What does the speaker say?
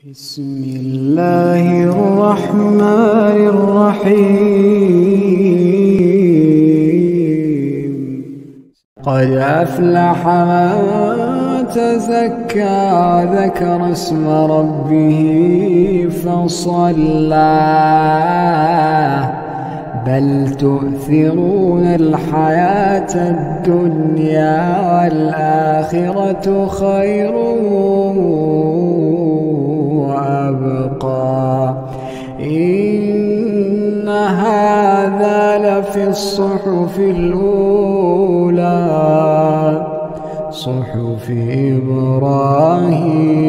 بسم الله الرحمن الرحيم. قد أفلح من تزكى ذكر اسم ربه فصلى بل تؤثرون الحياة الدنيا والآخرة خير وأبقى إن هذا لفي الصحف الأولى صحف إبراهيم